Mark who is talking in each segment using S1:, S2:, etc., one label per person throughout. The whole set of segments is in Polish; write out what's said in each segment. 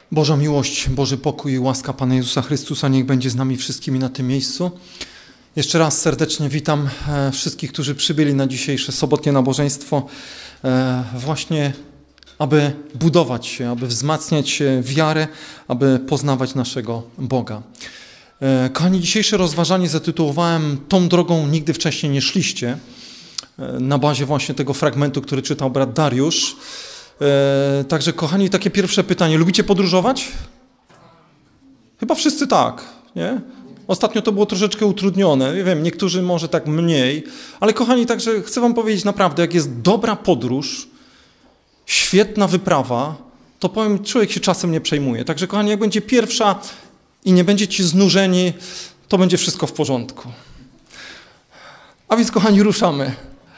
S1: Boża miłość, Boży pokój i łaska Pana Jezusa Chrystusa niech będzie z nami wszystkimi na tym miejscu. Jeszcze raz serdecznie witam wszystkich, którzy przybyli na dzisiejsze sobotnie nabożeństwo, właśnie aby budować się, aby wzmacniać wiarę, aby poznawać naszego Boga. Kochani, dzisiejsze rozważanie zatytułowałem "Tą drogą nigdy wcześniej nie szliście", na bazie właśnie tego fragmentu, który czytał brat Dariusz. Także, kochani, takie pierwsze pytanie. Lubicie podróżować? Chyba wszyscy tak, nie? Ostatnio to było troszeczkę utrudnione. Nie wiem, niektórzy może tak mniej. Ale, kochani, także chcę wam powiedzieć naprawdę, jak jest dobra podróż, świetna wyprawa, to powiem, człowiek się czasem nie przejmuje. Także, kochani, jak będzie pierwsza i nie będziecie znużeni, to będzie wszystko w porządku. A więc, kochani, ruszamy.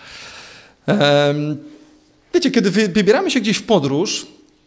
S1: Wiecie, kiedy wybieramy się gdzieś w podróż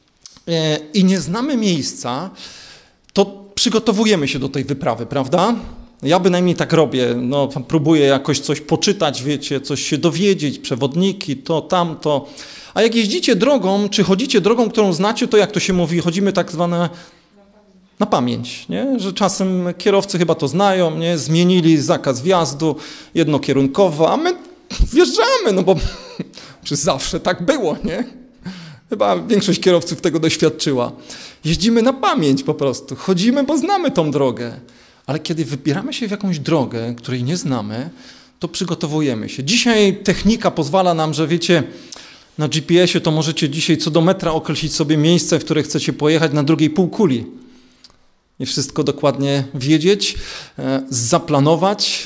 S1: i nie znamy miejsca, to przygotowujemy się do tej wyprawy, prawda? Ja bynajmniej tak robię, no, próbuję jakoś coś poczytać, wiecie, coś się dowiedzieć, przewodniki, to, tamto. A jak jeździcie drogą, czy chodzicie drogą, którą znacie, to jak to się mówi, chodzimy tak zwane na pamięć, nie? Że czasem kierowcy chyba to znają, nie? Zmienili zakaz wjazdu jednokierunkowo, a my wjeżdżamy, no bo czy zawsze tak było, nie? Chyba większość kierowców tego doświadczyła. Jeździmy na pamięć po prostu. Chodzimy, bo znamy tą drogę. Ale kiedy wybieramy się w jakąś drogę, której nie znamy, to przygotowujemy się. Dzisiaj technika pozwala nam, że wiecie, na GPS-ie to możecie dzisiaj co do metra określić sobie miejsce, w które chcecie pojechać na drugiej półkuli. I wszystko dokładnie wiedzieć, zaplanować.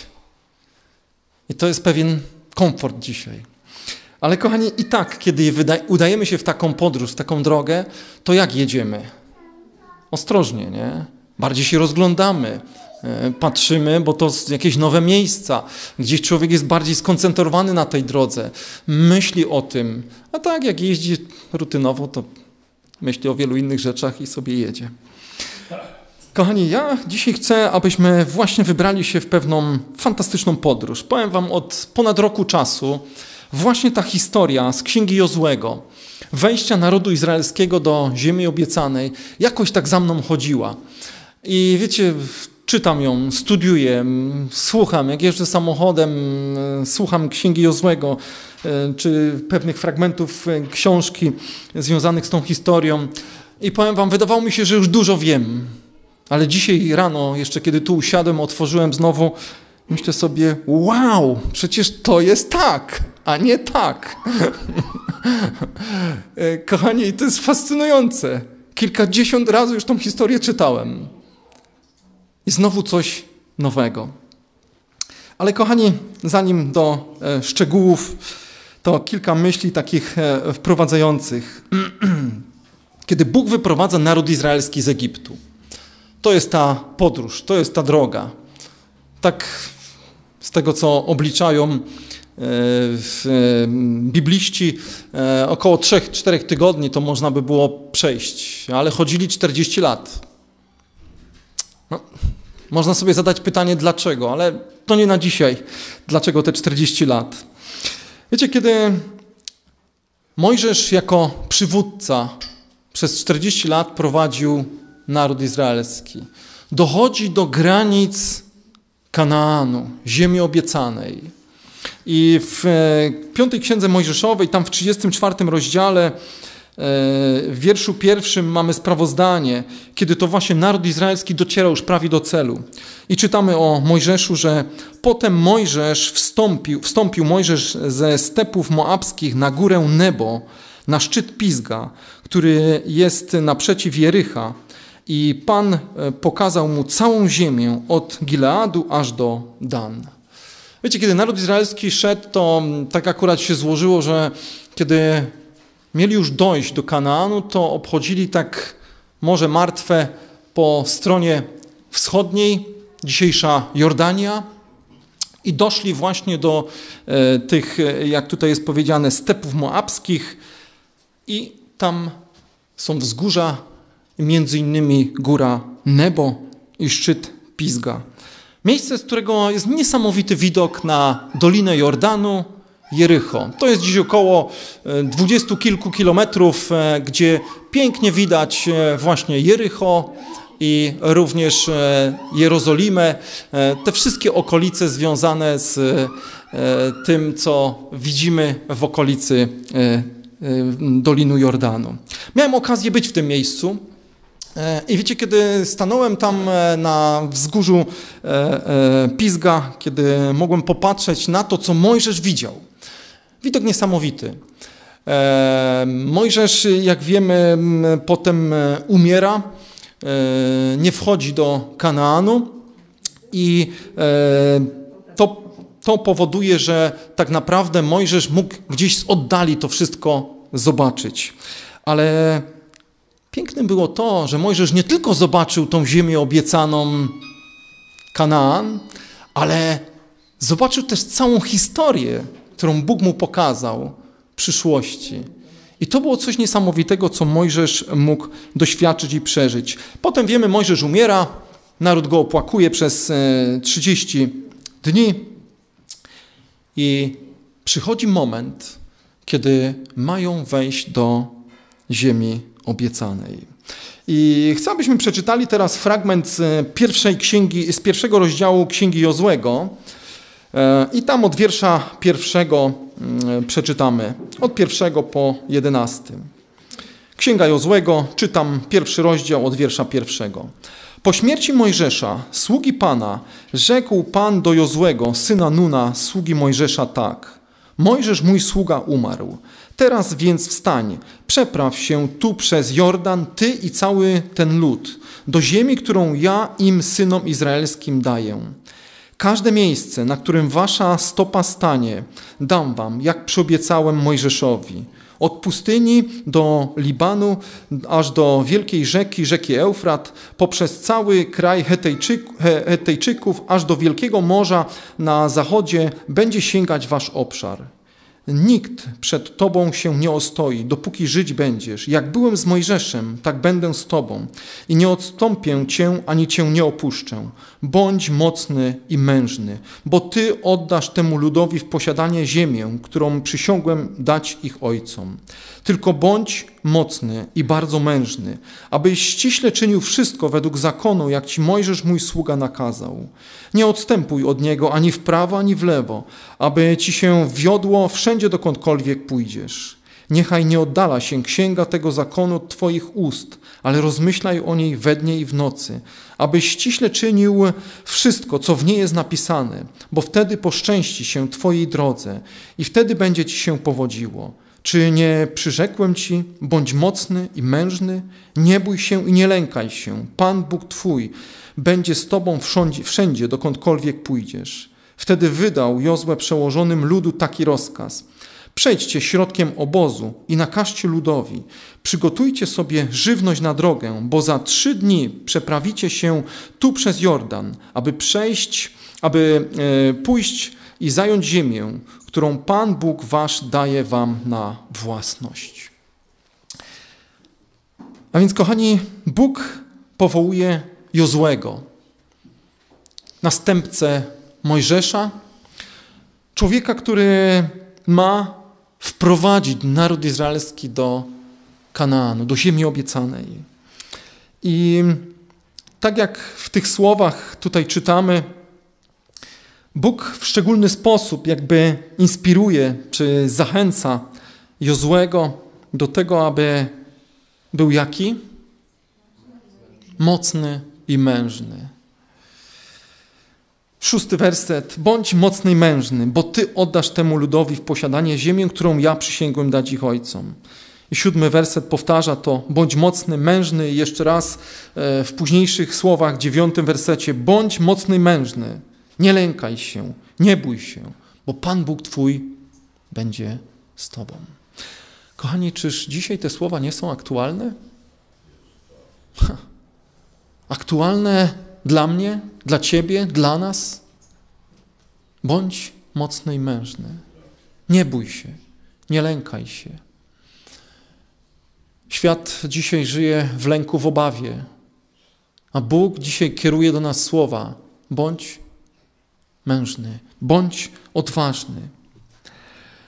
S1: I to jest pewien komfort dzisiaj. Ale, kochani, i tak, kiedy udajemy się w taką podróż, w taką drogę, to jak jedziemy? Ostrożnie, nie? Bardziej się rozglądamy, patrzymy, bo to jakieś nowe miejsca, gdzieś człowiek jest bardziej skoncentrowany na tej drodze, myśli o tym. A tak, jak jeździ rutynowo, to myśli o wielu innych rzeczach i sobie jedzie. Kochani, ja dzisiaj chcę, abyśmy właśnie wybrali się w pewną fantastyczną podróż. Powiem wam, od ponad roku czasu właśnie ta historia z Księgi Jozłego, wejścia narodu izraelskiego do ziemi obiecanej, jakoś tak za mną chodziła. I wiecie, czytam ją, studiuję, słucham, jak jeżdżę samochodem, słucham Księgi Jozłego, czy pewnych fragmentów książki związanych z tą historią. I powiem wam, wydawało mi się, że już dużo wiem. Ale dzisiaj rano, jeszcze kiedy tu usiadłem, otworzyłem znowu, myślę sobie, wow, przecież to jest tak, a nie tak. Kochani, to jest fascynujące. Kilkadziesiąt razy już tą historię czytałem. I znowu coś nowego. Ale, kochani, zanim do szczegółów, to kilka myśli takich wprowadzających. Kiedy Bóg wyprowadza naród izraelski z Egiptu, to jest ta podróż, to jest ta droga. Tak z tego, co obliczają bibliści, około 3-4 tygodni to można by było przejść, ale chodzili 40 lat. No, można sobie zadać pytanie, dlaczego, ale to nie na dzisiaj. Dlaczego te 40 lat? Wiecie, kiedy Mojżesz jako przywódca przez 40 lat prowadził naród izraelski, dochodzi do granic Kanaanu, ziemi obiecanej. I w 5 Księdze Mojżeszowej, tam w 34 rozdziale, w wierszu 1 mamy sprawozdanie, kiedy to właśnie naród izraelski docierał już prawie do celu. I czytamy o Mojżeszu, że potem Mojżesz wstąpił Mojżesz ze stepów moabskich na górę Nebo, na szczyt Pisga, który jest naprzeciw Jericha. I Pan pokazał mu całą ziemię od Gileadu aż do Dan. Wiecie, kiedy naród izraelski szedł, to tak akurat się złożyło, że kiedy mieli już dojść do Kanaanu, to obchodzili tak Morze Martwe po stronie wschodniej, dzisiejsza Jordania, i doszli właśnie do tych, jak tutaj jest powiedziane, stepów moabskich, i tam są wzgórza, między innymi góra Nebo i szczyt Pisga. Miejsce, z którego jest niesamowity widok na Dolinę Jordanu Jericho. To jest dziś około 20 kilku kilometrów, gdzie pięknie widać właśnie Jericho i również Jerozolimę. Te wszystkie okolice związane z tym, co widzimy w okolicy Doliny Jordanu. Miałem okazję być w tym miejscu. I wiecie, kiedy stanąłem tam na wzgórzu Pisga, kiedy mogłem popatrzeć na to, co Mojżesz widział. Widok niesamowity. Mojżesz, jak wiemy, potem umiera, nie wchodzi do Kanaanu i to powoduje, że tak naprawdę Mojżesz mógł gdzieś z oddali to wszystko zobaczyć. Ale pięknym było to, że Mojżesz nie tylko zobaczył tą ziemię obiecaną Kanaan, ale zobaczył też całą historię, którą Bóg mu pokazał w przyszłości. I to było coś niesamowitego, co Mojżesz mógł doświadczyć i przeżyć. Potem wiemy, Mojżesz umiera, naród go opłakuje przez 30 dni i przychodzi moment, kiedy mają wejść do ziemi obiecanej. I chcę, abyśmy przeczytali teraz fragment z pierwszego rozdziału Księgi Jozłego i tam od wiersza 1 przeczytamy, od 1 po 11. Księga Jozłego, czytam 1 rozdział od wiersza 1. Po śmierci Mojżesza, sługi Pana, rzekł Pan do Jozłego, syna Nuna, sługi Mojżesza tak. Mojżesz mój sługa umarł. Teraz więc wstań, przepraw się tu przez Jordan, ty i cały ten lud, do ziemi, którą ja im, synom izraelskim, daję. Każde miejsce, na którym wasza stopa stanie, dam wam, jak przyobiecałem Mojżeszowi. Od pustyni do Libanu, aż do wielkiej rzeki Eufrat, poprzez cały kraj Hetejczyków, aż do wielkiego morza na zachodzie będzie sięgać wasz obszar. Nikt przed tobą się nie ostoi, dopóki żyć będziesz. Jak byłem z Mojżeszem, tak będę z tobą i nie odstąpię cię, ani cię nie opuszczę. Bądź mocny i mężny, bo ty oddasz temu ludowi w posiadanie ziemię, którą przysiągłem dać ich ojcom. Tylko bądź mocny i bardzo mężny, abyś ściśle czynił wszystko według zakonu, jak ci Mojżesz mój sługa nakazał. Nie odstępuj od niego ani w prawo, ani w lewo, aby ci się wiodło wszędzie, dokądkolwiek pójdziesz. Niechaj nie oddala się księga tego zakonu od twoich ust, ale rozmyślaj o niej we dnie i w nocy, abyś ściśle czynił wszystko, co w niej jest napisane, bo wtedy poszczęści się twojej drodze i wtedy będzie ci się powodziło. Czy nie przyrzekłem ci, bądź mocny i mężny, nie bój się i nie lękaj się. Pan Bóg twój będzie z tobą wszędzie, dokądkolwiek pójdziesz. Wtedy wydał Jozue przełożonym ludu taki rozkaz. Przejdźcie środkiem obozu i nakażcie ludowi. Przygotujcie sobie żywność na drogę, bo za 3 dni przeprawicie się tu przez Jordan, aby pójść i zająć ziemię, którą Pan Bóg wasz daje wam na własność. A więc, kochani, Bóg powołuje Jozłego, następcę Mojżesza, człowieka, który ma wprowadzić naród izraelski do Kanaanu, do ziemi obiecanej. I tak jak w tych słowach tutaj czytamy, Bóg w szczególny sposób jakby inspiruje czy zachęca Jozłego do tego, aby był jaki? Mocny i mężny. 6 werset. Bądź mocny i mężny, bo ty oddasz temu ludowi w posiadanie ziemię, którą ja przysięgłem dać ich ojcom. I 7 werset powtarza to. Bądź mocny, mężny. I jeszcze raz w późniejszych słowach, 9 wersecie. Bądź mocny i mężny. Nie lękaj się, nie bój się, bo Pan Bóg twój będzie z tobą. Kochani, czyż dzisiaj te słowa nie są aktualne? Aktualne dla mnie, dla ciebie, dla nas? Bądź mocny i mężny. Nie bój się, nie lękaj się. Świat dzisiaj żyje w lęku, w obawie, a Bóg dzisiaj kieruje do nas słowa. Bądź mężny, bądź odważny.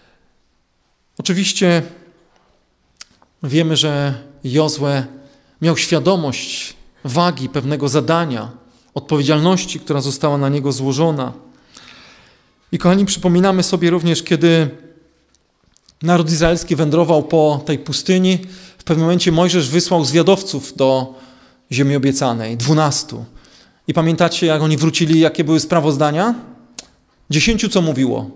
S1: Oczywiście wiemy, że Jozue miał świadomość wagi pewnego zadania, odpowiedzialności, która została na niego złożona. I kochani, przypominamy sobie również, kiedy naród izraelski wędrował po tej pustyni, w pewnym momencie Mojżesz wysłał zwiadowców do ziemi obiecanej, 12. I pamiętacie, jak oni wrócili, jakie były sprawozdania? 10 co mówiło?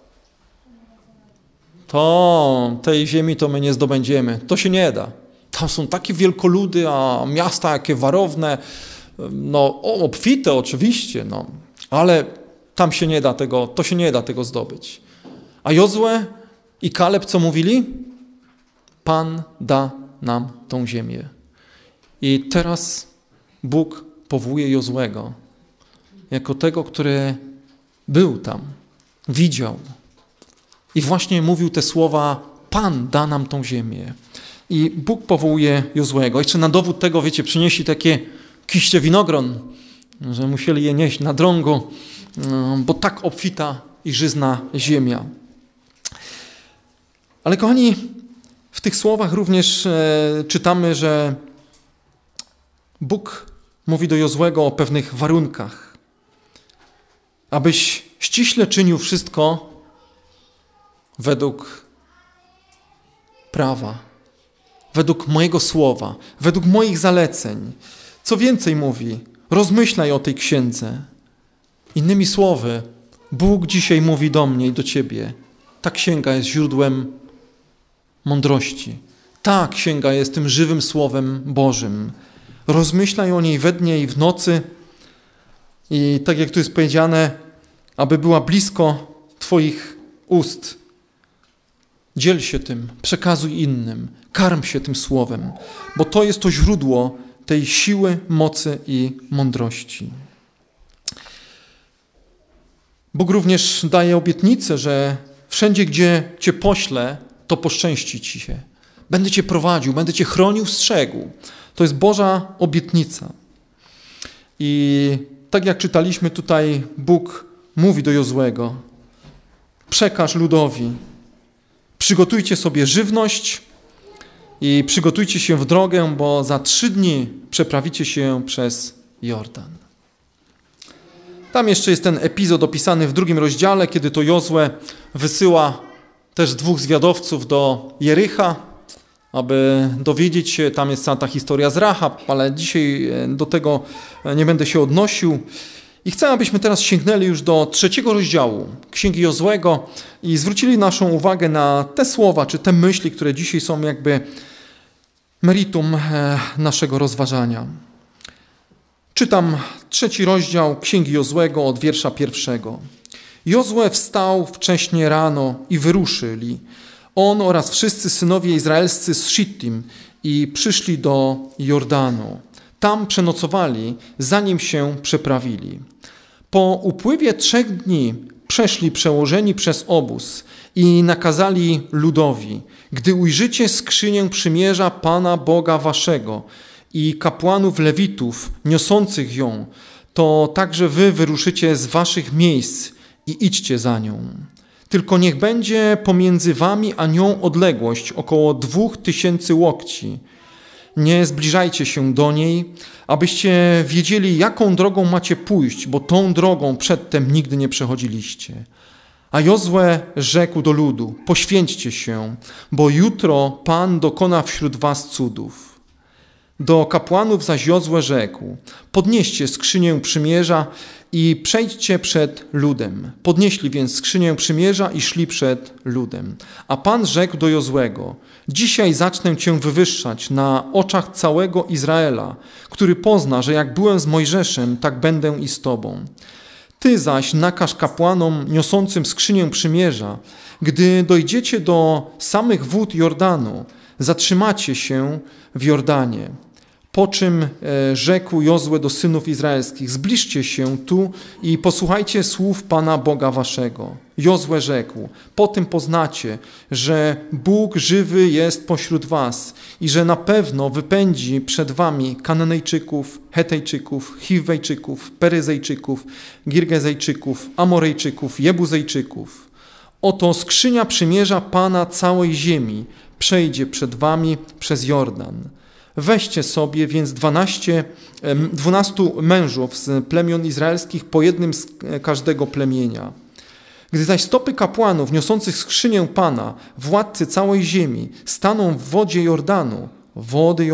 S1: To tej ziemi to my nie zdobędziemy. To się nie da. Tam są takie wielkoludy, a miasta jakie warowne, obfite oczywiście, ale tam się nie da tego, to się nie da tego zdobyć. A Jozue i Kaleb co mówili? Pan da nam tą ziemię. I teraz Bóg powołuje Jozuego jako tego, który był tam, widział i właśnie mówił te słowa: Pan da nam tą ziemię. I Bóg powołuje Jozuego. Jeszcze na dowód tego, wiecie, przynieśli takie kiście winogron, że musieli je nieść na drągu, bo tak obfita i żyzna ziemia. Ale kochani, w tych słowach również czytamy, że Bóg mówi do Jozuego o pewnych warunkach. Abyś ściśle czynił wszystko według prawa, według mojego słowa, według moich zaleceń. Co więcej mówi, rozmyślaj o tej księdze. Innymi słowy, Bóg dzisiaj mówi do mnie i do ciebie: ta księga jest źródłem mądrości. Ta księga jest tym żywym Słowem Bożym. Rozmyślaj o niej we dnie i w nocy i tak jak tu jest powiedziane, aby była blisko twoich ust. Dziel się tym, przekazuj innym, karm się tym Słowem, bo to jest to źródło tej siły, mocy i mądrości. Bóg również daje obietnicę, że wszędzie, gdzie cię poślę, to poszczęści ci się. Będę cię prowadził, będę cię chronił, strzegł. To jest Boża obietnica. I tak jak czytaliśmy tutaj, Bóg mówi do Jozuego: przekaż ludowi, przygotujcie sobie żywność i przygotujcie się w drogę, bo za 3 dni przeprawicie się przez Jordan. Tam jeszcze jest ten epizod opisany w 2 rozdziale, kiedy to Jozue wysyła też 2 zwiadowców do Jericha, aby dowiedzieć się, tam jest cała ta historia z Rahab, ale dzisiaj do tego nie będę się odnosił. I chcę, abyśmy teraz sięgnęli już do 3 rozdziału Księgi Jozuego i zwrócili naszą uwagę na te słowa, czy te myśli, które dzisiaj są jakby meritum naszego rozważania. Czytam 3 rozdział Księgi Jozuego od wiersza 1. Jozue wstał wcześnie rano i wyruszyli, on oraz wszyscy synowie izraelscy z Shittim, i przyszli do Jordanu. Tam przenocowali, zanim się przeprawili. Po upływie 3 dni przeszli przełożeni przez obóz i nakazali ludowi: gdy ujrzycie skrzynię przymierza Pana Boga waszego i kapłanów Lewitów niosących ją, to także wy wyruszycie z waszych miejsc i idźcie za nią. Tylko niech będzie pomiędzy wami a nią odległość około 2000 łokci. Nie zbliżajcie się do niej, abyście wiedzieli, jaką drogą macie pójść, bo tą drogą przedtem nigdy nie przechodziliście. A Jozue rzekł do ludu: poświęćcie się, bo jutro Pan dokona wśród was cudów. Do kapłanów zaś Jozue rzekł: podnieście skrzynię przymierza i przejdźcie przed ludem. Podnieśli więc skrzynię przymierza i szli przed ludem. A Pan rzekł do Jozuego: dzisiaj zacznę cię wywyższać na oczach całego Izraela, który pozna, że jak byłem z Mojżeszem, tak będę i z tobą. Ty zaś nakaż kapłanom niosącym skrzynię przymierza, gdy dojdziecie do samych wód Jordanu, zatrzymacie się w Jordanie. Po czym rzekł Jozue do synów izraelskich: zbliżcie się tu i posłuchajcie słów Pana Boga waszego. Jozue rzekł: po tym poznacie, że Bóg żywy jest pośród was i że na pewno wypędzi przed wami Kananejczyków, Hetejczyków, Chiwejczyków, Peryzejczyków, Girgezejczyków, Amorejczyków, Jebuzejczyków.
S2: Oto skrzynia przymierza Pana całej ziemi przejdzie przed wami przez Jordan. Weźcie sobie więc 12 mężów z plemion izraelskich, po jednym z każdego plemienia. Gdy zaś stopy kapłanów niosących skrzynię Pana, władcy całej ziemi, staną w wodzie Jordanu, wody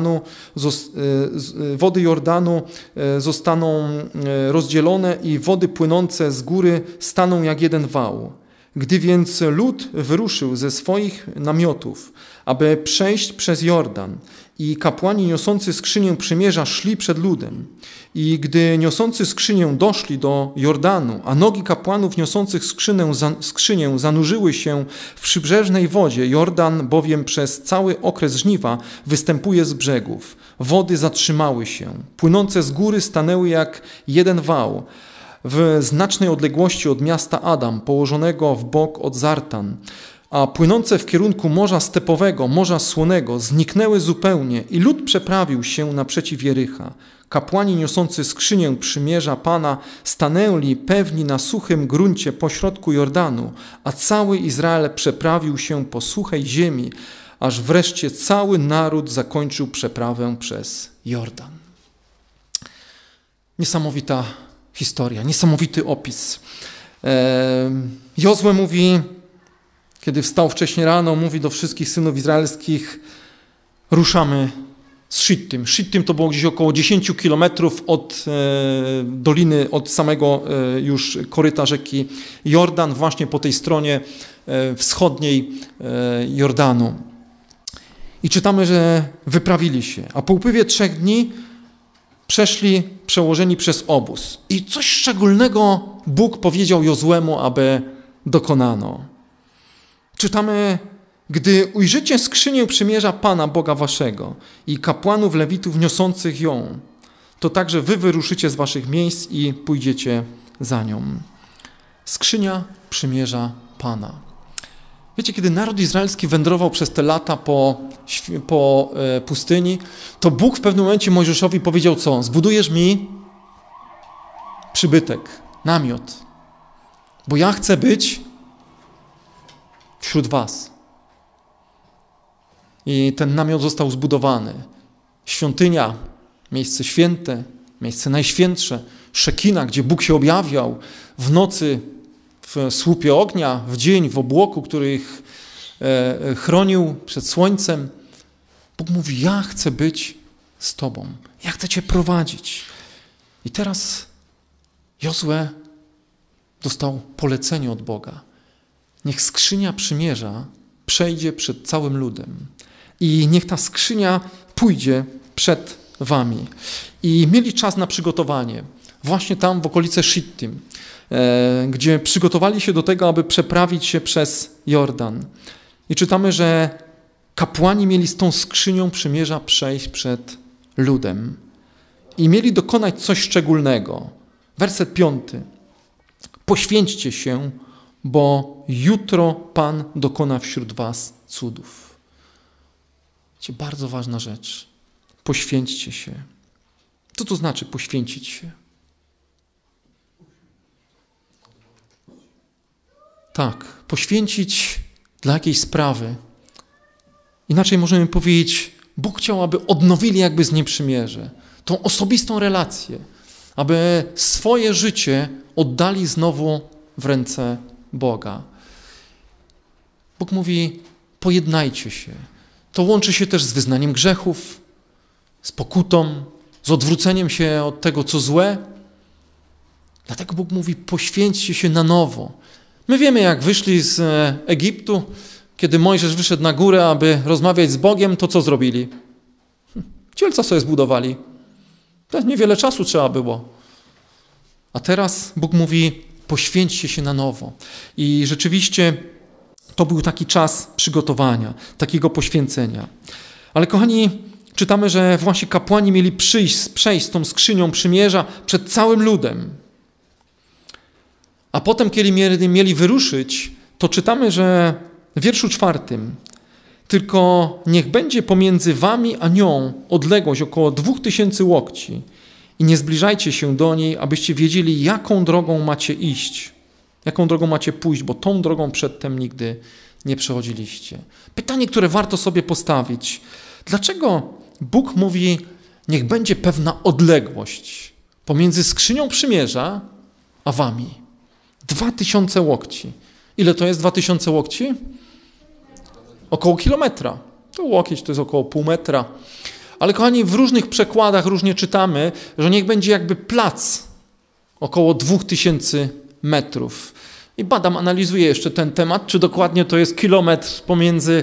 S2: Jordanu zostaną rozdzielone i wody płynące z góry staną jak jeden wał. Gdy więc lud wyruszył ze swoich namiotów, aby przejść przez Jordan, i kapłani niosący skrzynię przymierza szli przed ludem, i gdy niosący skrzynię doszli do Jordanu, a nogi kapłanów niosących skrzynię zanurzyły się w przybrzeżnej wodzie, Jordan bowiem przez cały okres żniwa występuje z brzegów. Wody zatrzymały się, płynące z góry stanęły jak jeden wał, w znacznej odległości od miasta Adam, położonego w bok od Zartan, a płynące w kierunku Morza Stepowego, Morza Słonego, zniknęły zupełnie i lud przeprawił się naprzeciw Jericha. Kapłani niosący skrzynię przymierza Pana stanęli pewni na suchym gruncie pośrodku Jordanu, a cały Izrael przeprawił się po suchej ziemi, aż wreszcie cały naród zakończył przeprawę przez Jordan. Niesamowita historia, niesamowity opis. Jozue mówi, kiedy wstał wcześnie rano, mówi do wszystkich synów izraelskich: ruszamy z Shittim. Shittim to było gdzieś około 10 kilometrów od doliny, od samego już koryta rzeki Jordan, właśnie po tej stronie wschodniej Jordanu. I czytamy, że wyprawili się, a po upływie 3 dni przeszli przełożeni przez obóz. I coś szczególnego Bóg powiedział Jozuemu, aby dokonano. Czytamy: gdy ujrzycie skrzynię przymierza Pana, Boga waszego, i kapłanów lewitów niosących ją, to także wy wyruszycie z waszych miejsc i pójdziecie za nią. Skrzynia przymierza Pana. Wiecie, kiedy naród izraelski wędrował przez te lata po pustyni, to Bóg w pewnym momencie Mojżeszowi powiedział co? Zbudujesz mi przybytek, namiot, bo ja chcę być wśród was. I ten namiot został zbudowany. Świątynia, miejsce święte, miejsce najświętsze, Szekina, gdzie Bóg się objawiał w nocy w słupie ognia, w dzień w obłoku, który ich chronił przed słońcem. Bóg mówi: ja chcę być z tobą, ja chcę cię prowadzić. I teraz Jozue dostał polecenie od Boga. Niech skrzynia przymierza przejdzie przed całym ludem i niech ta skrzynia pójdzie przed wami. I mieli czas na przygotowanie. Właśnie tam w okolice Shittim, gdzie przygotowali się do tego, aby przeprawić się przez Jordan. I czytamy, że kapłani mieli z tą skrzynią przymierza przejść przed ludem. I mieli dokonać coś szczególnego. Werset 5. Poświęćcie się, bo jutro Pan dokona wśród was cudów. Wiecie, bardzo ważna rzecz. Poświęćcie się. Co to znaczy poświęcić się? Tak, poświęcić dla jakiejś sprawy. Inaczej możemy powiedzieć, Bóg chciał, aby odnowili jakby z nim przymierze. Tą osobistą relację. Aby swoje życie oddali znowu w ręce Boga. Bóg mówi: pojednajcie się. To łączy się też z wyznaniem grzechów, z pokutą, z odwróceniem się od tego, co złe. Dlatego Bóg mówi: poświęćcie się na nowo. My wiemy, jak wyszli z Egiptu, kiedy Mojżesz wyszedł na górę, aby rozmawiać z Bogiem, to co zrobili? Cielca sobie zbudowali. To niewiele czasu trzeba było. A teraz Bóg mówi: poświęćcie się na nowo. I rzeczywiście to był taki czas przygotowania, takiego poświęcenia. Ale kochani, czytamy, że właśnie kapłani mieli przejść z tą skrzynią przymierza przed całym ludem. A potem, kiedy mieli wyruszyć, to czytamy, że w wierszu 4: tylko niech będzie pomiędzy wami a nią odległość około 2000 łokci i nie zbliżajcie się do niej, abyście wiedzieli, jaką drogą macie iść. Jaką drogą macie pójść, bo tą drogą przedtem nigdy nie przechodziliście. Pytanie, które warto sobie postawić. Dlaczego Bóg mówi, niech będzie pewna odległość pomiędzy skrzynią przymierza a wami? 2000 łokci. Ile to jest 2000 łokci? Około kilometra. To łokieć to jest około pół metra. Ale kochani, w różnych przekładach różnie czytamy, że niech będzie jakby plac około 2000 metrów. I badam, analizuję jeszcze ten temat, czy dokładnie to jest kilometr pomiędzy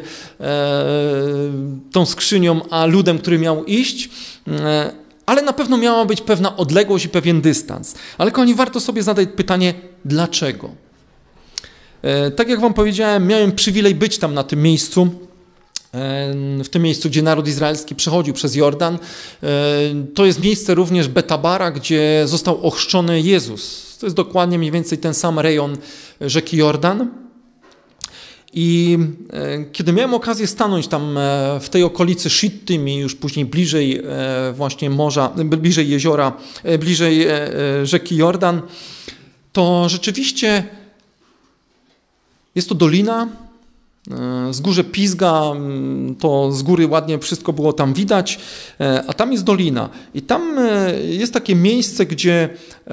S2: tą skrzynią a ludem, który miał iść, ale na pewno miała być pewna odległość i pewien dystans. Ale kochani, warto sobie zadać pytanie, dlaczego? Tak jak wam powiedziałem, miałem przywilej być tam na tym miejscu, w tym miejscu, gdzie naród izraelski przechodził przez Jordan. To jest miejsce również Betabara, gdzie został ochrzczony Jezus. To jest dokładnie mniej więcej ten sam rejon rzeki Jordan. I kiedy miałem okazję stanąć tam w tej okolicy Shittim i już później bliżej właśnie morza, bliżej jeziora, bliżej rzeki Jordan, to rzeczywiście jest to dolina. Wzgórze Pisga, to z góry ładnie wszystko było tam widać, a tam jest dolina. I tam jest takie miejsce, gdzie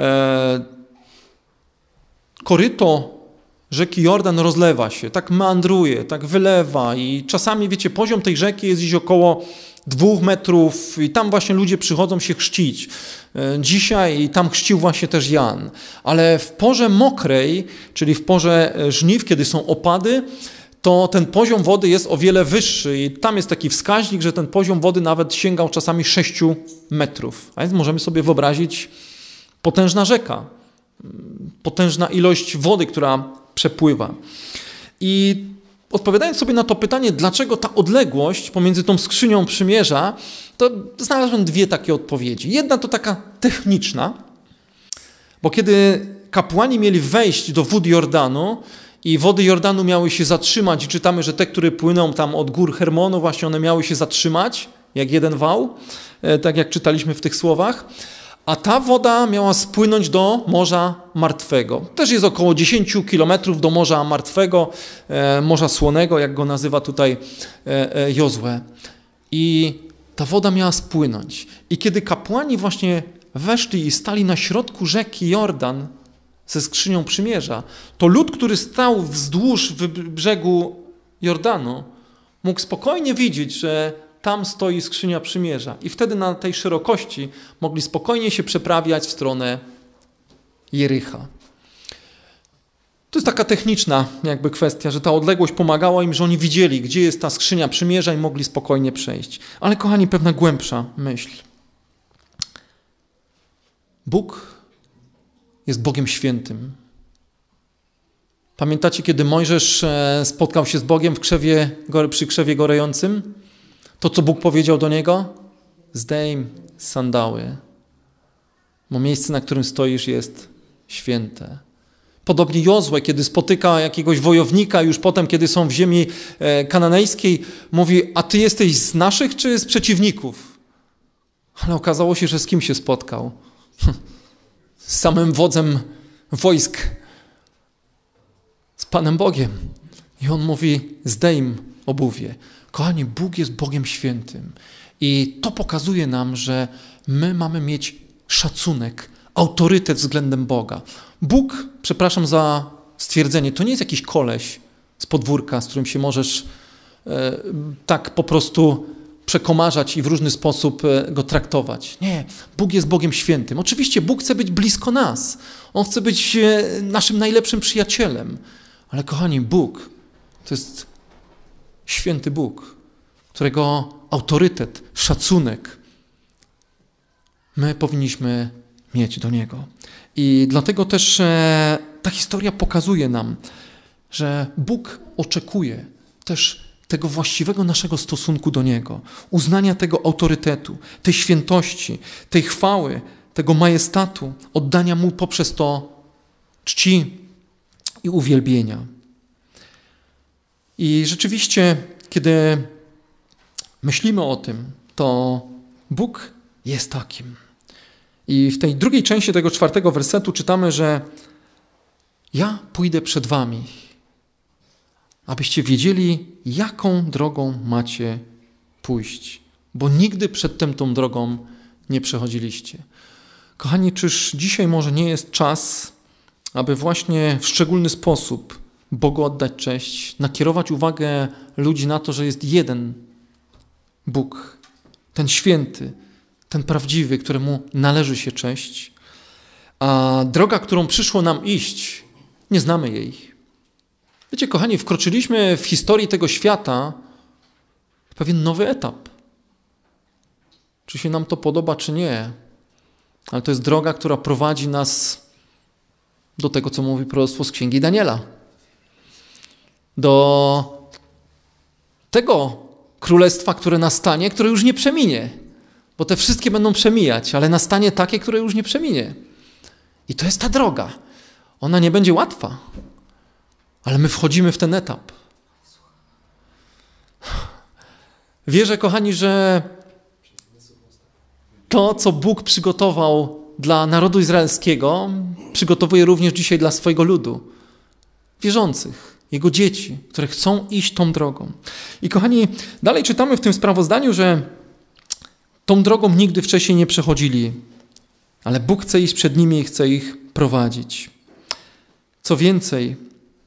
S2: koryto rzeki Jordan rozlewa się, tak meandruje, tak wylewa i czasami, wiecie, poziom tej rzeki jest gdzieś około 2 metrów i tam właśnie ludzie przychodzą się chrzcić. Dzisiaj tam chrzcił właśnie też Jan. Ale w porze mokrej, czyli w porze żniw, kiedy są opady, to ten poziom wody jest o wiele wyższy i tam jest taki wskaźnik, że ten poziom wody nawet sięgał czasami 6 metrów. A więc możemy sobie wyobrazić potężna rzeka, potężna ilość wody, która przepływa. I odpowiadając sobie na to pytanie, dlaczego ta odległość pomiędzy tą skrzynią przymierza, to znalazłem 2 takie odpowiedzi. Jedna to taka techniczna, bo kiedy kapłani mieli wejść do wód Jordanu, i wody Jordanu miały się zatrzymać i czytamy, że te, które płyną tam od gór Hermonu, właśnie one miały się zatrzymać, jak jeden wał, tak jak czytaliśmy w tych słowach, a ta woda miała spłynąć do Morza Martwego. Też jest około 10 kilometrów do Morza Martwego, Morza Słonego, jak go nazywa tutaj Jozue. I ta woda miała spłynąć. I kiedy kapłani właśnie weszli i stali na środku rzeki Jordan, ze skrzynią przymierza, to lud, który stał wzdłuż brzegu Jordanu, mógł spokojnie widzieć, że tam stoi skrzynia przymierza. I wtedy na tej szerokości mogli spokojnie się przeprawiać w stronę Jericha. To jest taka techniczna jakby kwestia, że ta odległość pomagała im, że oni widzieli, gdzie jest ta skrzynia przymierza i mogli spokojnie przejść. Ale kochani, pewna głębsza myśl. Bóg jest Bogiem świętym. Pamiętacie, kiedy Mojżesz spotkał się z Bogiem przy krzewie gorejącym? To, co Bóg powiedział do niego? Zdejm sandały, bo miejsce, na którym stoisz, jest święte. Podobnie Jozue, kiedy spotyka jakiegoś wojownika, już potem, kiedy są w ziemi kananejskiej, mówi, a ty jesteś z naszych czy z przeciwników? Ale okazało się, że z kim się spotkał? Z samym wodzem wojsk, z Panem Bogiem. I on mówi, zdejm obuwie. Kochani, Bóg jest Bogiem świętym. I to pokazuje nam, że my mamy mieć szacunek, autorytet względem Boga. Bóg, przepraszam za stwierdzenie, to nie jest jakiś koleś z podwórka, z którym się możesz tak po prostu przekomarzać i w różny sposób go traktować. Nie, Bóg jest Bogiem świętym. Oczywiście Bóg chce być blisko nas. On chce być naszym najlepszym przyjacielem. Ale kochani, Bóg to jest święty Bóg, którego autorytet, szacunek my powinniśmy mieć do Niego. I dlatego też ta historia pokazuje nam, że Bóg oczekuje też tego właściwego naszego stosunku do Niego, uznania tego autorytetu, tej świętości, tej chwały, tego majestatu, oddania Mu poprzez to czci i uwielbienia. I rzeczywiście, kiedy myślimy o tym, to Bóg jest takim. I w tej drugiej części tego 4 wersetu czytamy, że Ja pójdę przed wami, abyście wiedzieli, jaką drogą macie pójść, bo nigdy przedtem tą drogą nie przechodziliście. Kochani, czyż dzisiaj może nie jest czas, aby właśnie w szczególny sposób Bogu oddać cześć, nakierować uwagę ludzi na to, że jest jeden Bóg, ten święty, ten prawdziwy, któremu należy się cześć, a droga, którą przyszło nam iść, nie znamy jej. Wiecie, kochani, wkroczyliśmy w historii tego świata w pewien nowy etap. Czy się nam to podoba, czy nie, ale to jest droga, która prowadzi nas do tego, co mówi proroctwo z Księgi Daniela. Do tego królestwa, które nastanie, które już nie przeminie. Bo te wszystkie będą przemijać, ale nastanie takie, które już nie przeminie. I to jest ta droga. Ona nie będzie łatwa, ale my wchodzimy w ten etap. Wierzę, kochani, że to, co Bóg przygotował dla narodu izraelskiego, przygotowuje również dzisiaj dla swojego ludu, wierzących, Jego dzieci, które chcą iść tą drogą. I kochani, dalej czytamy w tym sprawozdaniu, że tą drogą nigdy wcześniej nie przechodzili, ale Bóg chce iść przed nimi i chce ich prowadzić. Co więcej,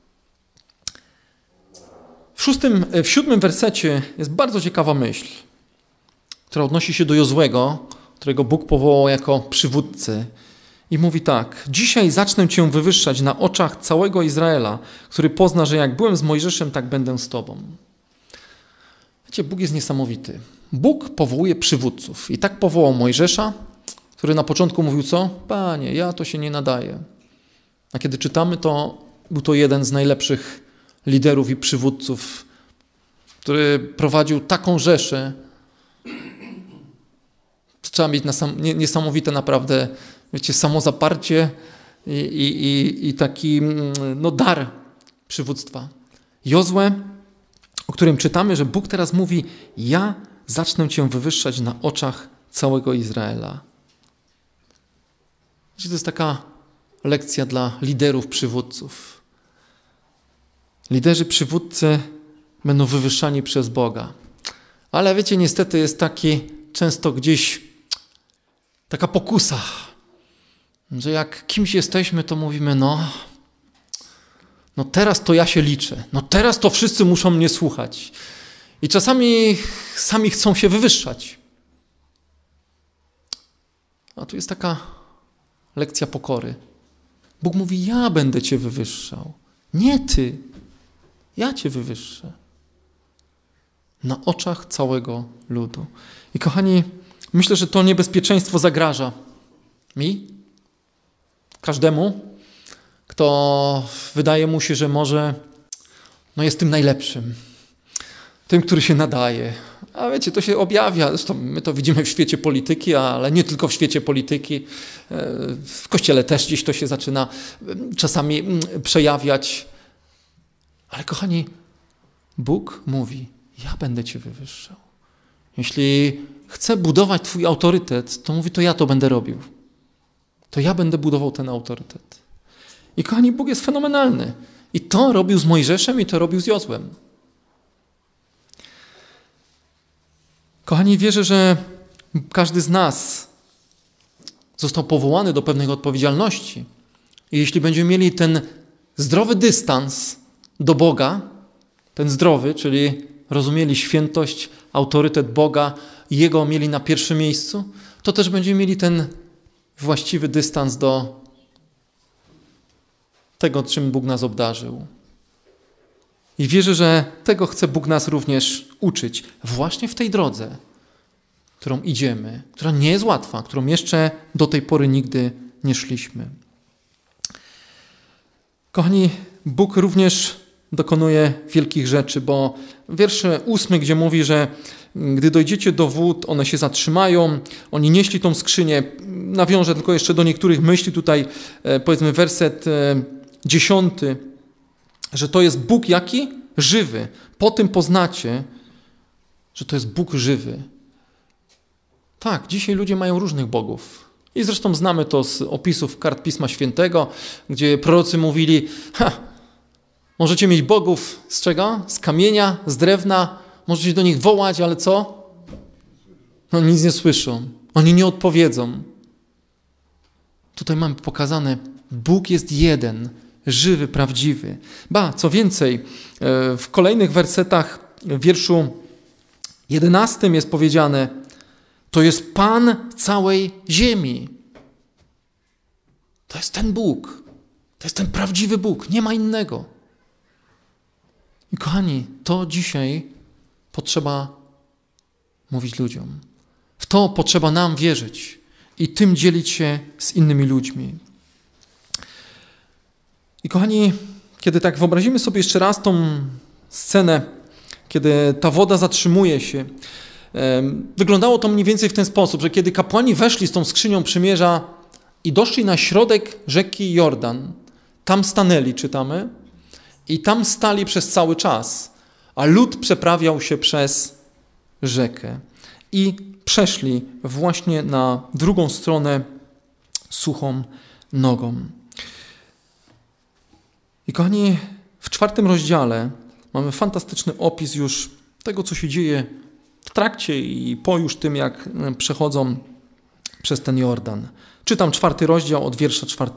S2: w 7 wersecie jest bardzo ciekawa myśl, która odnosi się do Jozłego, którego Bóg powołał jako przywódcę. I mówi tak: dzisiaj zacznę Cię wywyższać na oczach całego Izraela, który pozna, że jak byłem z Mojżeszem, tak będę z Tobą. Wiecie, Bóg jest niesamowity. Bóg powołuje przywódców. I tak powołał Mojżesza, który na początku mówił co? Panie, ja to się nie nadaję. A kiedy czytamy, to był to jeden z najlepszych liderów i przywódców, który prowadził taką rzeszę. Trzeba mieć niesamowite naprawdę, wiecie, samozaparcie i taki dar przywództwa. Jozue, o którym czytamy, że Bóg teraz mówi: ja zacznę Cię wywyższać na oczach całego Izraela. Wiecie, to jest taka lekcja dla liderów, przywódców. Liderzy, przywódcy będą wywyższani przez Boga. Ale wiecie, niestety jest taki często gdzieś taka pokusa, że jak kimś jesteśmy, to mówimy, no teraz to ja się liczę, no teraz to wszyscy muszą mnie słuchać. I czasami sami chcą się wywyższać. A tu jest taka lekcja pokory. Bóg mówi: ja będę Cię wywyższał, nie Ty. Ja Cię wywyższę. Na oczach całego ludu. I kochani, myślę, że to niebezpieczeństwo zagraża mi, każdemu, kto wydaje mu się, że może jest tym najlepszym, tym, który się nadaje. A wiecie, to się objawia, zresztą my to widzimy w świecie polityki, ale nie tylko w świecie polityki. W Kościele też gdzieś to się zaczyna czasami przejawiać. Ale kochani, Bóg mówi: ja będę Cię wywyższał. Jeśli chcę budować Twój autorytet, to mówi: to ja to będę robił. To ja będę budował ten autorytet. I kochani, Bóg jest fenomenalny. I to robił z Mojżeszem, i to robił z Jozłem. Kochani, wierzę, że każdy z nas został powołany do pewnej odpowiedzialności. I jeśli będziemy mieli ten zdrowy dystans do Boga, ten zdrowy, czyli rozumieli świętość, autorytet Boga i Jego mieli na pierwszym miejscu, to też będziemy mieli ten właściwy dystans do tego, czym Bóg nas obdarzył. I wierzę, że tego chce Bóg nas również uczyć właśnie w tej drodze, którą idziemy, która nie jest łatwa, którą jeszcze do tej pory nigdy nie szliśmy. Kochani, Bóg również dokonuje wielkich rzeczy, bo wiersz 8, gdzie mówi, że gdy dojdziecie do wód, one się zatrzymają, oni nieśli tą skrzynię. Nawiążę tylko jeszcze do niektórych myśli tutaj, powiedzmy werset 10, że to jest Bóg jaki? Żywy. Po tym poznacie, że to jest Bóg żywy. Tak, dzisiaj ludzie mają różnych bogów. I zresztą znamy to z opisów kart Pisma Świętego, gdzie prorocy mówili, możecie mieć bogów z czego? Z kamienia, z drewna, możecie do nich wołać, ale co? No nic nie słyszą, oni nie odpowiedzą. Tutaj mamy pokazane, Bóg jest jeden, żywy, prawdziwy. Co więcej, w kolejnych wersetach, w wierszu 11 jest powiedziane, to jest Pan całej ziemi. To jest ten Bóg. To jest ten prawdziwy Bóg. Nie ma innego. I kochani, to dzisiaj potrzeba mówić ludziom. W to potrzeba nam wierzyć i tym dzielić się z innymi ludźmi. I kochani, kiedy tak wyobrazimy sobie jeszcze raz tą scenę, kiedy ta woda zatrzymuje się, wyglądało to mniej więcej w ten sposób, że kiedy kapłani weszli z tą skrzynią przymierza i doszli na środek rzeki Jordan, tam stanęli, czytamy, i tam stali przez cały czas, a lud przeprawiał się przez rzekę i przeszli właśnie na drugą stronę suchą nogą. I kochani, w 4 rozdziale mamy fantastyczny opis już tego, co się dzieje w trakcie i po już tym, jak przechodzą przez ten Jordan. Czytam 4 rozdział od wiersza 4.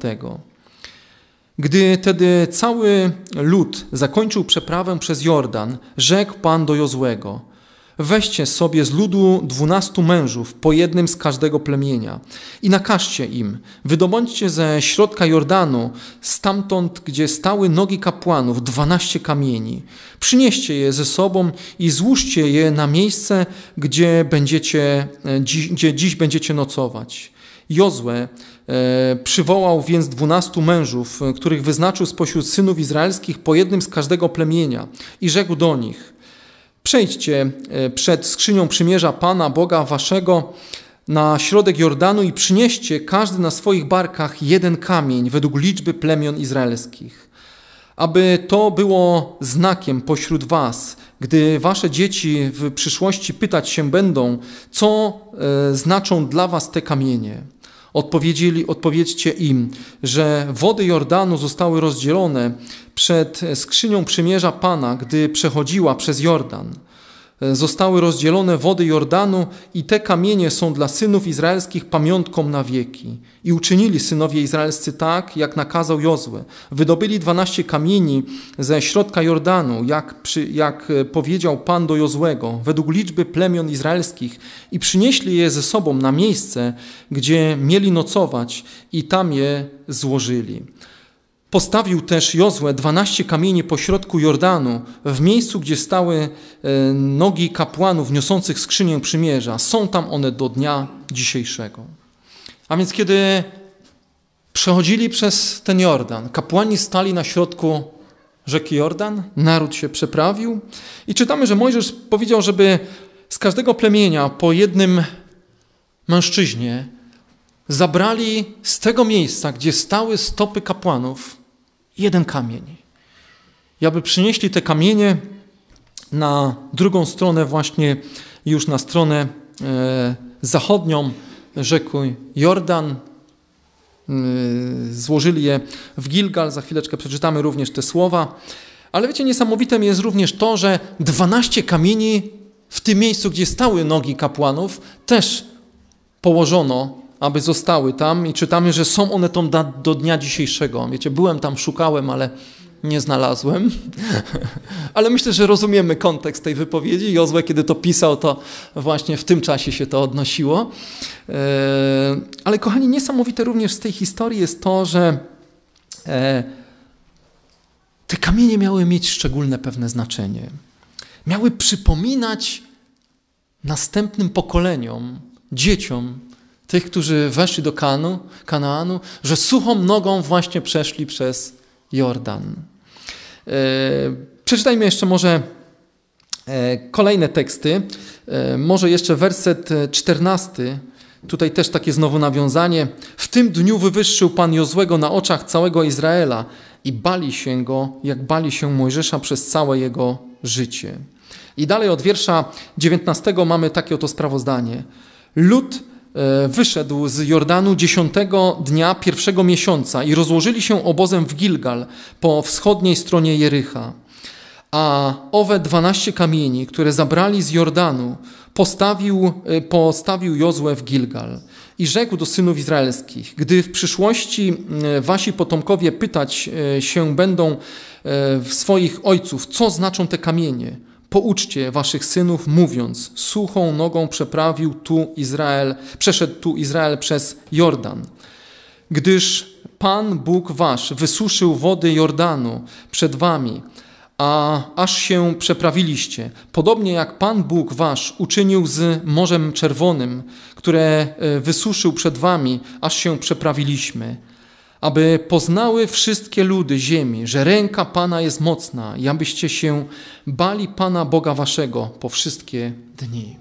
S2: Gdy tedy cały lud zakończył przeprawę przez Jordan, rzekł Pan do Jozłego: weźcie sobie z ludu 12 mężów, po jednym z każdego plemienia, i nakażcie im, wydobądźcie ze środka Jordanu, stamtąd, gdzie stały nogi kapłanów, 12 kamieni. Przynieście je ze sobą i złóżcie je na miejsce, gdzie dziś będziecie nocować. Jozue przywołał więc 12 mężów, których wyznaczył spośród synów izraelskich, po jednym z każdego plemienia, i rzekł do nich: przejdźcie przed skrzynią przymierza Pana, Boga waszego, na środek Jordanu i przynieście każdy na swoich barkach 1 kamień według liczby plemion izraelskich. Aby to było znakiem pośród was, gdy wasze dzieci w przyszłości pytać się będą, co znaczą dla was te kamienie. Odpowiedzcie im, że wody Jordanu zostały rozdzielone przed skrzynią przymierza Pana, gdy przechodziła przez Jordan. Zostały rozdzielone wody Jordanu i te kamienie są dla synów izraelskich pamiątką na wieki. I uczynili synowie izraelscy tak, jak nakazał Jozue. Wydobyli 12 kamieni ze środka Jordanu, jak powiedział Pan do Jozłego, według liczby plemion izraelskich, i przynieśli je ze sobą na miejsce, gdzie mieli nocować, i tam je złożyli. Postawił też Jozue 12 kamieni pośrodku Jordanu, w miejscu, gdzie stały nogi kapłanów niosących skrzynię przymierza. Są tam one do dnia dzisiejszego. A więc kiedy przechodzili przez ten Jordan, kapłani stali na środku rzeki Jordan, naród się przeprawił i czytamy, że Mojżesz powiedział, żeby z każdego plemienia po jednym mężczyźnie zabrali z tego miejsca, gdzie stały stopy kapłanów, 1 kamień. I aby przynieśli te kamienie na drugą stronę, właśnie już na stronę zachodnią rzeki Jordan. Złożyli je w Gilgal. Za chwileczkę przeczytamy również te słowa. Ale wiecie, niesamowitym jest również to, że 12 kamieni w tym miejscu, gdzie stały nogi kapłanów, też położono, aby zostały tam, i czytamy, że są one tam do dnia dzisiejszego. Wiecie, byłem tam, szukałem, ale nie znalazłem. Ale myślę, że rozumiemy kontekst tej wypowiedzi. Jozue, kiedy to pisał, to właśnie w tym czasie się to odnosiło. Ale kochani, niesamowite również z tej historii jest to, że te kamienie miały mieć szczególne pewne znaczenie. Miały przypominać następnym pokoleniom, dzieciom, tych, którzy weszli do Kanaanu, że suchą nogą właśnie przeszli przez Jordan. Przeczytajmy jeszcze może kolejne teksty. Może jeszcze werset 14. Tutaj też takie znowu nawiązanie. W tym dniu wywyższył Pan Jozłego na oczach całego Izraela i bali się go, jak bali się Mojżesza przez całe jego życie. I dalej od wiersza 19 mamy takie oto sprawozdanie. Lud wyszedł z Jordanu 10 dnia 1 miesiąca i rozłożyli się obozem w Gilgal po wschodniej stronie Jericha. A owe 12 kamieni, które zabrali z Jordanu, postawił Jozue w Gilgal i rzekł do synów izraelskich: gdy w przyszłości wasi potomkowie pytać się będą swoich ojców, co znaczą te kamienie, pouczcie waszych synów, mówiąc: suchą nogą przeszedł tu Izrael przez Jordan. Gdyż Pan Bóg wasz wysuszył wody Jordanu przed wami, aż się przeprawiliście. Podobnie jak Pan Bóg wasz uczynił z Morzem Czerwonym, które wysuszył przed wami, aż się przeprawiliśmy. Aby poznały wszystkie ludy ziemi, że ręka Pana jest mocna i abyście się bali Pana Boga waszego po wszystkie dni.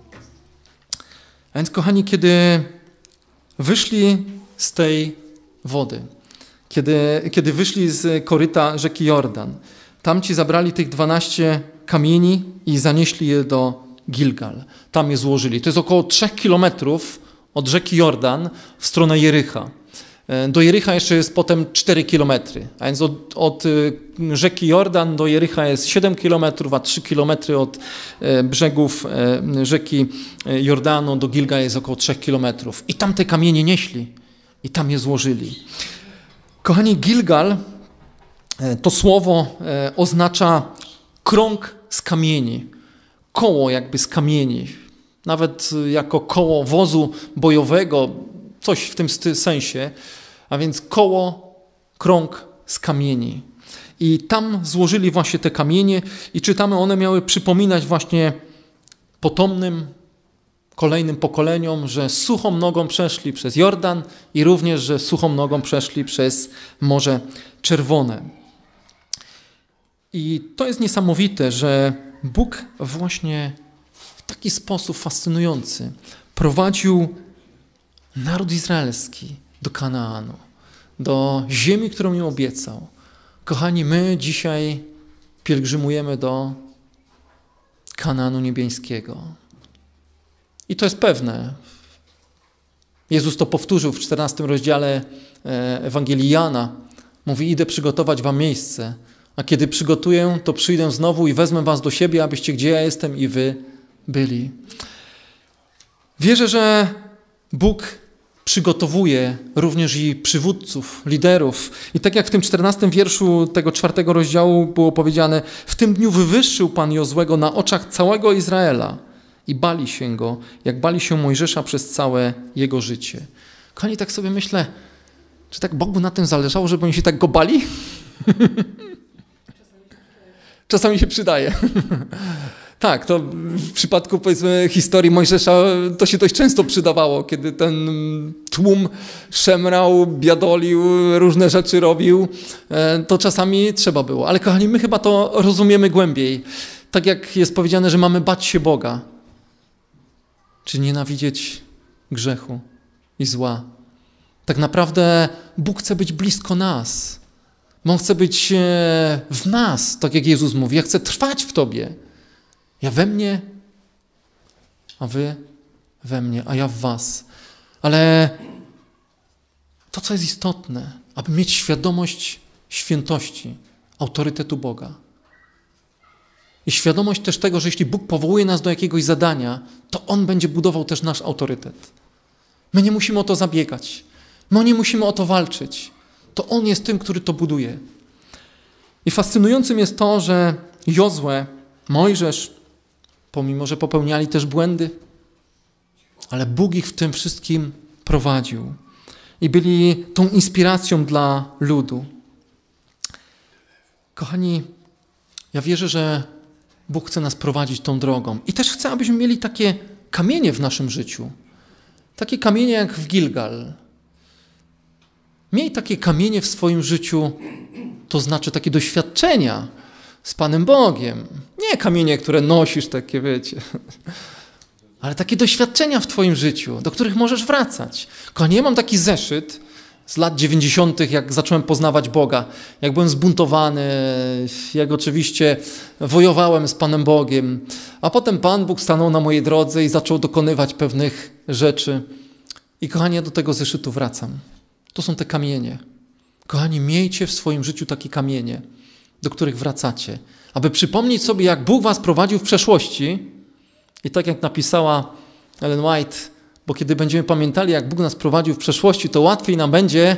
S2: A więc, kochani, kiedy wyszli z tej wody, kiedy wyszli z koryta rzeki Jordan, tamci zabrali tych 12 kamieni i zanieśli je do Gilgal. Tam je złożyli. To jest około 3 kilometrów od rzeki Jordan w stronę Jericha. Do Jericha jeszcze jest potem 4 kilometry, a więc od rzeki Jordan do Jericha jest 7 kilometrów, a 3 kilometry od brzegów rzeki Jordanu do Gilgal jest około 3 kilometrów. I tam te kamienie nieśli i tam je złożyli. Kochani, Gilgal, to słowo oznacza krąg z kamieni, koło jakby z kamieni, nawet jako koło wozu bojowego, coś w tym sensie, a więc koło, krąg z kamieni. I tam złożyli właśnie te kamienie i czytamy, one miały przypominać właśnie potomnym, kolejnym pokoleniom, że suchą nogą przeszli przez Jordan i również, że suchą nogą przeszli przez Morze Czerwone. I to jest niesamowite, że Bóg właśnie w taki sposób fascynujący prowadził naród izraelski do Kanaanu, do ziemi, którą im obiecał. Kochani, my dzisiaj pielgrzymujemy do Kanaanu niebiańskiego. I to jest pewne. Jezus to powtórzył w 14 rozdziale Ewangelii Jana. Mówi: idę przygotować wam miejsce, a kiedy przygotuję, to przyjdę znowu i wezmę was do siebie, abyście gdzie ja jestem i wy byli. Wierzę, że Bóg przygotowuje również i przywódców, liderów. I tak jak w tym 14 wierszu tego 4 rozdziału było powiedziane: w tym dniu wywyższył Pan Jozłego na oczach całego Izraela i bali się go, jak bali się Mojżesza przez całe jego życie. Kochani, tak sobie myślę, czy tak Bogu na tym zależało, żeby oni się tak go bali? Czasami się przydaje. Tak, to w przypadku, powiedzmy, historii Mojżesza to się dość często przydawało, kiedy ten tłum szemrał, biadolił, różne rzeczy robił, to czasami trzeba było. Ale kochani, my chyba to rozumiemy głębiej. Tak jak jest powiedziane, że mamy bać się Boga, czy nienawidzieć grzechu i zła. Tak naprawdę Bóg chce być blisko nas. On chce być w nas, tak jak Jezus mówi. Ja chcę trwać w Tobie. Ja we mnie, a wy we mnie, a ja w was. Ale to, co jest istotne, aby mieć świadomość świętości, autorytetu Boga. I świadomość też tego, że jeśli Bóg powołuje nas do jakiegoś zadania, to On będzie budował też nasz autorytet. My nie musimy o to zabiegać. My nie musimy o to walczyć. To On jest tym, który to buduje. I fascynującym jest to, że Jozue, Mojżesz, pomimo że popełniali też błędy, ale Bóg ich w tym wszystkim prowadził. I byli tą inspiracją dla ludu. Kochani, ja wierzę, że Bóg chce nas prowadzić tą drogą. I też chce, abyśmy mieli takie kamienie w naszym życiu. Takie kamienie jak w Gilgal. Miej takie kamienie w swoim życiu, to znaczy takie doświadczenia z Panem Bogiem. Nie kamienie, które nosisz, takie wiecie, ale takie doświadczenia w twoim życiu, do których możesz wracać. Kochani, ja mam taki zeszyt z lat 90., jak zacząłem poznawać Boga, jak byłem zbuntowany, jak oczywiście wojowałem z Panem Bogiem, a potem Pan Bóg stanął na mojej drodze i zaczął dokonywać pewnych rzeczy. I kochani, ja do tego zeszytu wracam. To są te kamienie. Kochani, miejcie w swoim życiu takie kamienie, do których wracacie, aby przypomnieć sobie, jak Bóg was prowadził w przeszłości. I tak jak napisała Ellen White, bo kiedy będziemy pamiętali, jak Bóg nas prowadził w przeszłości, to łatwiej nam będzie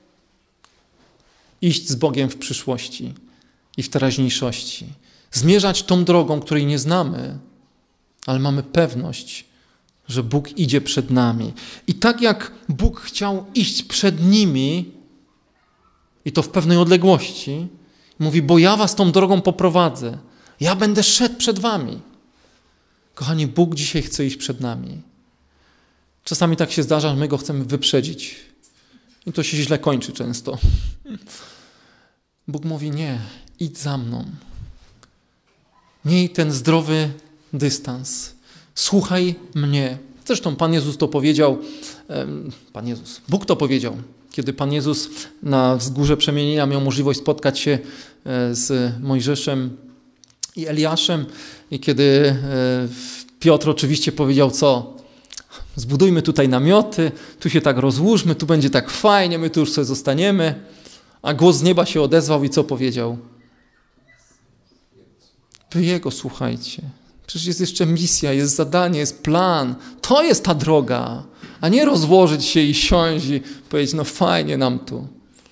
S2: iść z Bogiem w przyszłości i w teraźniejszości. Zmierzać tą drogą, której nie znamy, ale mamy pewność, że Bóg idzie przed nami. I tak jak Bóg chciał iść przed nimi, i to w pewnej odległości, mówi, bo ja was tą drogą poprowadzę. Ja będę szedł przed wami. Kochani, Bóg dzisiaj chce iść przed nami. Czasami tak się zdarza, że my Go chcemy wyprzedzić. I to się źle kończy często. Bóg mówi, nie, idź za mną. Miej ten zdrowy dystans. Słuchaj mnie. Zresztą Pan Jezus to powiedział, Bóg to powiedział, kiedy Pan Jezus na wzgórze Przemienienia miał możliwość spotkać się z Mojżeszem i Eliaszem i kiedy Piotr oczywiście powiedział co? Zbudujmy tutaj namioty, tu się tak rozłóżmy, tu będzie tak fajnie, my tu już sobie zostaniemy. A głos z nieba się odezwał i co powiedział? Wy Jego słuchajcie. Przecież jest jeszcze misja, jest zadanie, jest plan. To jest ta droga, a nie rozłożyć się i siąść i powiedzieć, no fajnie nam tu.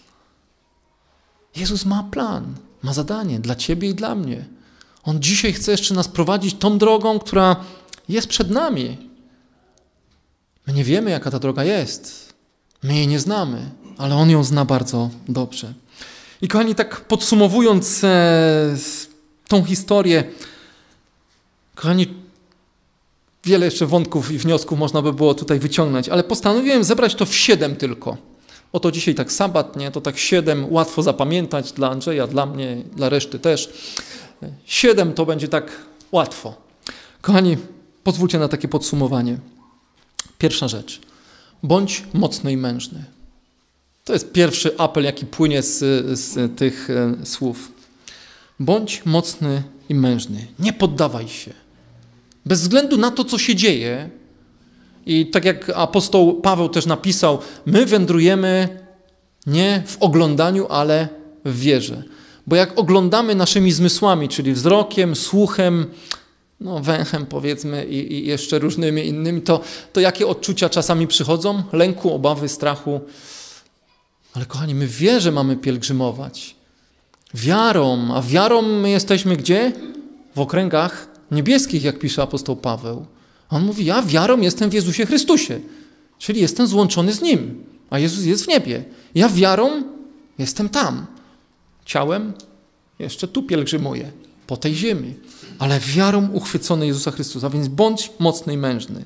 S2: Jezus ma plan, ma zadanie dla ciebie i dla mnie. On dzisiaj chce jeszcze nas prowadzić tą drogą, która jest przed nami. My nie wiemy, jaka ta droga jest. My jej nie znamy, ale On ją zna bardzo dobrze. I kochani, tak podsumowując tą historię, kochani, wiele jeszcze wątków i wniosków można by było tutaj wyciągnąć, ale postanowiłem zebrać to w 7 tylko. Oto dzisiaj tak sabat, nie? To tak 7, łatwo zapamiętać dla Andrzeja, dla mnie, dla reszty też. 7 to będzie tak łatwo. Kochani, pozwólcie na takie podsumowanie. Pierwsza rzecz. Bądź mocny i mężny. To jest pierwszy apel, jaki płynie z tych słów. Bądź mocny i mężny. Nie poddawaj się. Bez względu na to, co się dzieje. I tak jak apostoł Paweł też napisał, my wędrujemy nie w oglądaniu, ale w wierze. Bo jak oglądamy naszymi zmysłami, czyli wzrokiem, słuchem, no węchem powiedzmy i jeszcze różnymi innymi, to jakie odczucia czasami przychodzą? Lęku, obawy, strachu. Ale kochani, my w wierze mamy pielgrzymować. Wiarą, a wiarą my jesteśmy gdzie? W okręgach niebieskich, jak pisze apostoł Paweł. On mówi, ja wiarą jestem w Jezusie Chrystusie, czyli jestem złączony z Nim, a Jezus jest w niebie. Ja wiarą jestem tam. Ciałem jeszcze tu pielgrzymuję, po tej ziemi, ale wiarą uchwycony Jezusa Chrystusa, więc bądź mocny i mężny.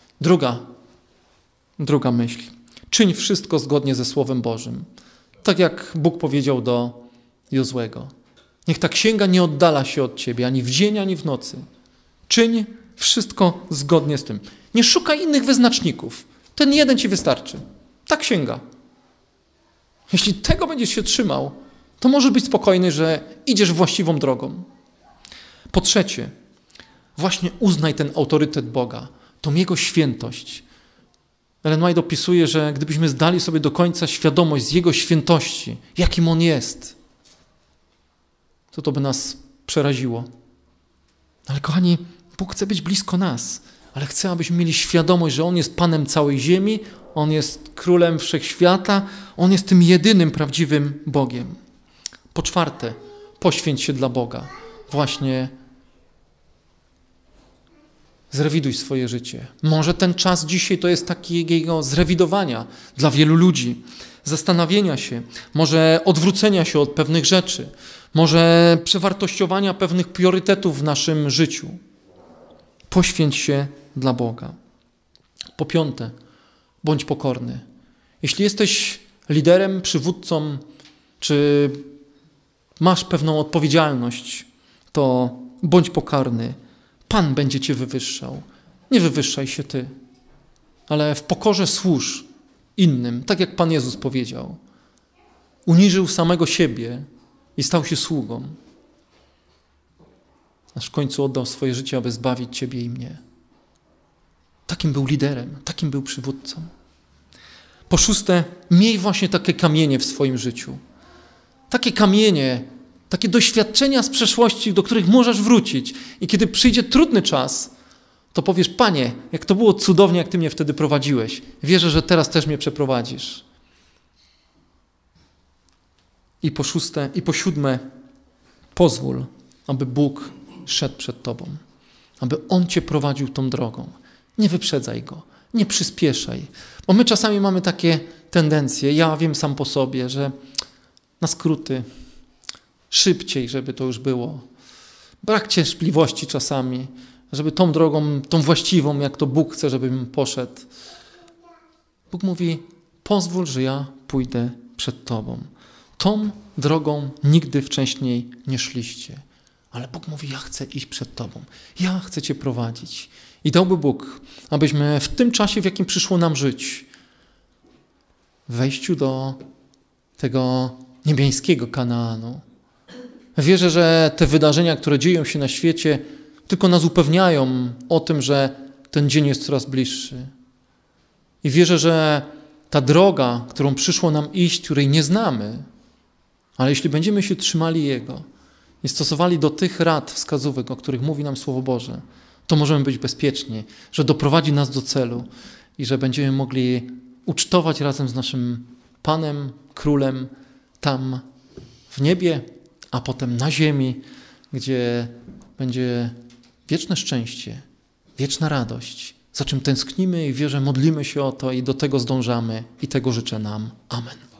S2: Druga myśl. Czyń wszystko zgodnie ze Słowem Bożym. Tak jak Bóg powiedział do Jozłego. Niech ta księga nie oddala się od ciebie, ani w dzień, ani w nocy. Czyń wszystko zgodnie z tym. Nie szukaj innych wyznaczników. Ten jeden ci wystarczy. Ta księga. Jeśli tego będziesz się trzymał, to możesz być spokojny, że idziesz właściwą drogą. Po trzecie, właśnie uznaj ten autorytet Boga, tą Jego świętość. Ellen White opisuje, że gdybyśmy zdali sobie do końca świadomość z Jego świętości, jakim On jest, to by nas przeraziło. Ale kochani, Bóg chce być blisko nas, ale chce, abyśmy mieli świadomość, że On jest Panem całej ziemi, On jest Królem Wszechświata, On jest tym jedynym prawdziwym Bogiem. Po czwarte, poświęć się dla Boga. Właśnie zrewiduj swoje życie. Może ten czas dzisiaj to jest takiego zrewidowania dla wielu ludzi, zastanowienia się, może odwrócenia się od pewnych rzeczy, może przewartościowania pewnych priorytetów w naszym życiu. Poświęć się dla Boga. Po piąte, bądź pokorny. Jeśli jesteś liderem, przywódcą, czy masz pewną odpowiedzialność, to bądź pokorny. Pan będzie cię wywyższał. Nie wywyższaj się ty, ale w pokorze służ innym, tak jak Pan Jezus powiedział. Uniżył samego siebie i stał się sługą. Aż w końcu oddał swoje życie, aby zbawić ciebie i mnie. Takim był liderem, takim był przywódcą. Po szóste, miej właśnie takie kamienie w swoim życiu. Takie kamienie, takie doświadczenia z przeszłości, do których możesz wrócić. I kiedy przyjdzie trudny czas, to powiesz: Panie, jak to było cudownie, jak Ty mnie wtedy prowadziłeś. Wierzę, że teraz też mnie przeprowadzisz. I po siódme, pozwól, aby Bóg szedł przed Tobą. Aby On Cię prowadził tą drogą. Nie wyprzedzaj Go, nie przyspieszaj. Bo my czasami mamy takie tendencje, ja wiem sam po sobie, że na skróty, szybciej, żeby to już było. Brak cierpliwości czasami, żeby tą drogą, tą właściwą, jak to Bóg chce, żebym poszedł. Bóg mówi: pozwól, że ja pójdę przed Tobą. Tą drogą nigdy wcześniej nie szliście. Ale Bóg mówi: ja chcę iść przed Tobą. Ja chcę Cię prowadzić. I dałby Bóg, abyśmy w tym czasie, w jakim przyszło nam żyć, w wejściu do tego niebiańskiego Kanaanu. Wierzę, że te wydarzenia, które dzieją się na świecie, tylko nas upewniają o tym, że ten dzień jest coraz bliższy. I wierzę, że ta droga, którą przyszło nam iść, której nie znamy, ale jeśli będziemy się trzymali Jego i stosowali do tych rad, wskazówek, o których mówi nam Słowo Boże, to możemy być bezpieczni, że doprowadzi nas do celu i że będziemy mogli ucztować razem z naszym Panem, Królem tam w niebie, a potem na ziemi, gdzie będzie wieczne szczęście, wieczna radość, za czym tęsknimy i wierzę, modlimy się o to i do tego zdążamy i tego życzę nam. Amen.